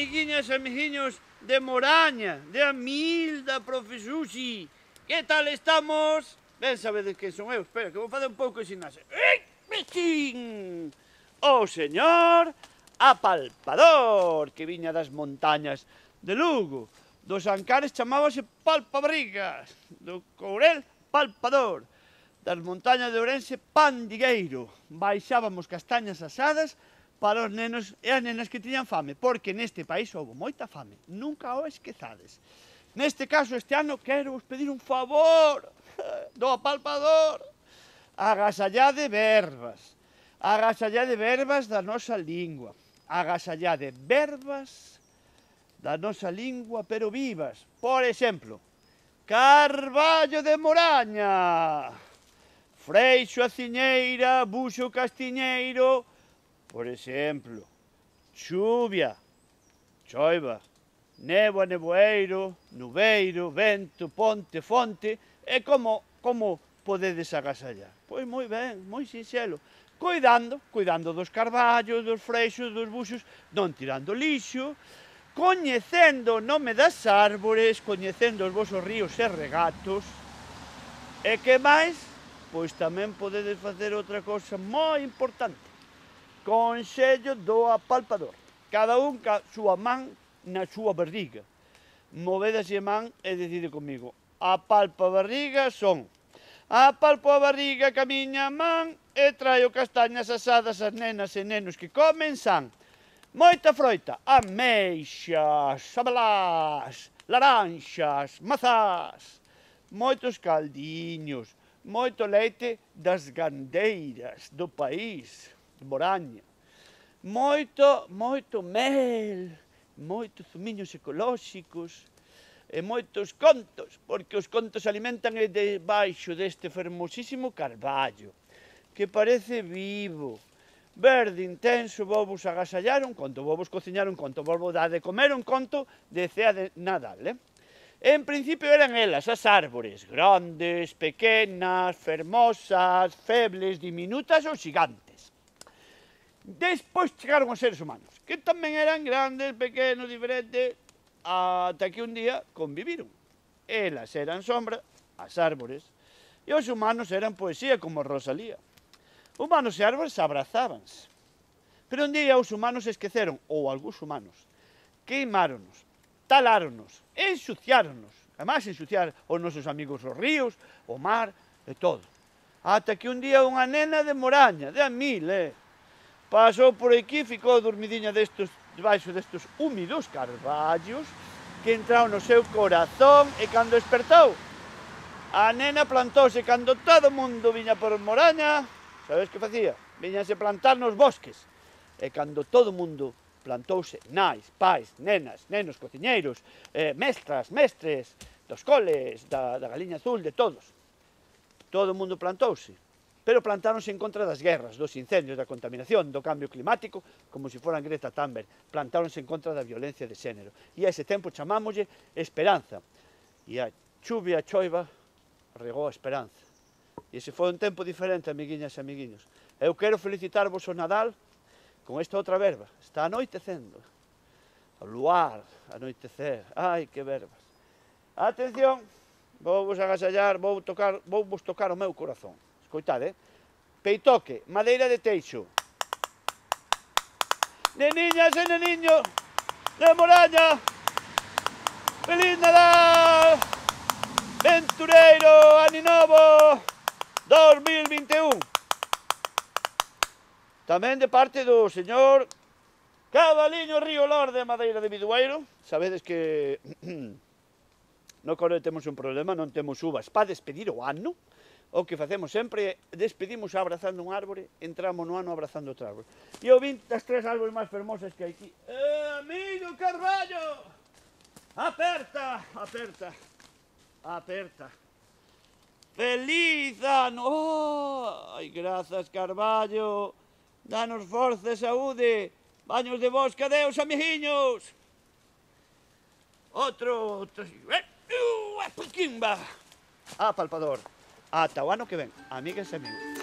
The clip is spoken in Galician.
amiguiñas e amiguiños de Moraña, de Amilda, profesuxi. Que tal estamos? Ben sabedes que son eu, espera, que vou fazer un pouco de ximnasia. Pichín! O señor Apalpador, que viña das montañas de Lugo. Dos Ancares chamábase Palpabarrigas, do Courel Palpador, das montañas de Ourense Pandigueiro. Baixábamos castañas asadas para os nenos e as nenas que tiñan fame, porque neste país houve moita fame, nunca o esquezades. Neste caso, este ano, quero vos pedir un favor do Apalpador. Agasallade verbas, agasallade verbas da nosa lingua, agasallade verbas da nosa lingua, pero vivas. Por exemplo, Carballo de Moraña, Freixo a Ciñeira, Buxo Castiñeiro, por exemplo, chuvia, choiva, néboa, neboeiro, nubeiro, vento, ponte, fonte. E como podedes agasallar? Pois moi ben, moi sinxelo. Cuidando dos carballos, dos freixos, dos buxos, non tirando lixo, coñecendo o nome das árbores, coñecendo os vosos ríos e regatos. E que máis? Pois tamén podedes facer outra cousa moi importante. Consello do Apalpador. Cada un ca súa man na súa barriga. Movedase a man e decide comigo. Apalpo a barriga son. Apalpo a barriga ca miña man e traio castañas asadas as nenas e nenos que comen san. Moita froita, ameixas, abalás, laranxas, mazás, moitos caldiños, moito leite das gandeiras do país, de Moraña, moito mel, moitos zumiños ecolóxicos e moitos contos, porque os contos alimentan debaixo deste fermosísimo carballo, que parece vivo, verde, intenso. Vou vos agasallar un conto, vou vos cociñar un conto, vou dar de comer un conto de cea de Nadal, En principio eran elas, as árbores, grandes, pequenas, fermosas, febles, diminutas ou xigantes. Despois chegaron os seres humanos, que tamén eran grandes, pequenos, diferentes, ata que un día conviviron. Elas eran sombra, as árbores, e os humanos eran poesía, como Rosalía. Humanos e árbores abrazábanse. Pero un día os humanos esqueceron, ou algúns humanos, queimáronos, taláronos, ensuciáronos. Además, ensuciar os nosos amigos os ríos, o mar e todo. Ata que un día unha nena de Moraña, de Amil, pasou por aquí, ficou dormidiña debaixo destes húmidos carballos, que entraron no seu corazón, e cando despertou, a nena plantouse. Cando todo o mundo viña por Moraña, sabes que facía? Viñanse plantar nos bosques. E cando todo o mundo plantouse, nais, pais, nenas, nenos, cociñeiros, mestras, mestres, dos coles, da Galiña Azul, de todos. Todo o mundo plantouse, pero plantáronse en contra das guerras, dos incendios, da contaminación, do cambio climático, como se foran Greta Thunberg. Plantáronse en contra da violencia de xénero. E a ese tempo chamámoslle esperanza. E a chuvia, a choiva, regou a esperanza. E ese foi un tempo diferente, amiguiñas e amiguiños. Eu quero felicitarvos o Nadal con esta outra verba. Está anoitecendo. O luar, anoitecer. Ai, que verbas. Atención, vou vos agasallar, vou vos tocar o meu corazón. Escoitade, Peitoque, madeira de teixo. Neniñas e neniños de Moraña, feliz Nadal, ventureiro, aninovo 2021. Tamén de parte do señor Cabaliño Río Lor de Madeira de Bidueiro. Sabedes que no Coreo temos un problema, non temos uvas para despedir o ano. O que facemos sempre é despedimos abrazando un árbore, entramos no ano abrazando outro árbore. E eu vin das tres árbores máis fermosas que hai aquí. Amigo Carballo, aperta, aperta, aperta. Feliz ano! Oh, ai, grazas, Carballo. Danos forza e saúde. Baños de bosque, adeus, amiguiños. Outro. Pimba. Apalpador. Ata o ano que ven, amigas e amigos.